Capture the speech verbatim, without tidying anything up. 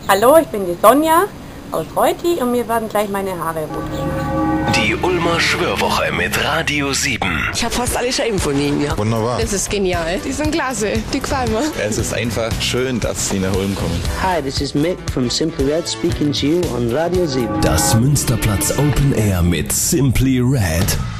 Hallo, ich bin die Sonja aus Reutti und mir werden gleich meine Haare rot gemacht. Die Ulmer Schwörwoche mit Radio sieben. Ich habe fast alle Scheiben von ihnen, ja. Wunderbar. Das ist genial. Die sind klasse. Die gefallen mir. Es ist einfach schön, dass sie nach Ulm kommen. Hi, this is Mick from Simply Red speaking to you on Radio sieben. Das Münsterplatz Open Air mit Simply Red.